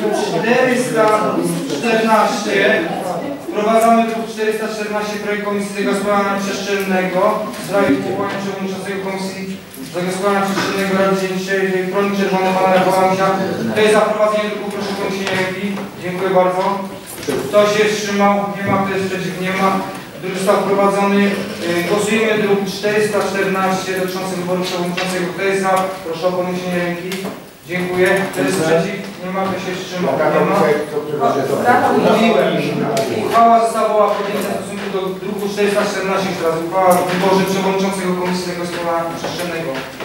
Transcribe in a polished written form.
414. Wprowadzamy druk 414 projekt Komisji Zagospodarowania Przestrzennego w sprawie powołania przewodniczącego Komisji Zagospodarowania Przestrzennego Rady Dzienniczej Broni Czerwonej pana Rafała Misia. Kto jest za wprowadzeniem druku, proszę o podniesienie ręki. Dziękuję bardzo. Kto się wstrzymał? Nie ma. Kto jest przeciw? Nie ma. Druk został wprowadzony. Głosujemy druk 414 dotyczący wyboru przewodniczącego. Kto jest za? Proszę o podniesienie ręki. Dziękuję. Kto jest przeciw? Nie ma. Kto się wstrzymał? Nie ma. Mówiłem. Uchwała została podjęta w stosunku do druku 414 teraz. Uchwała w wyborze przewodniczącego Komisji Zagospodarowania Przestrzennego.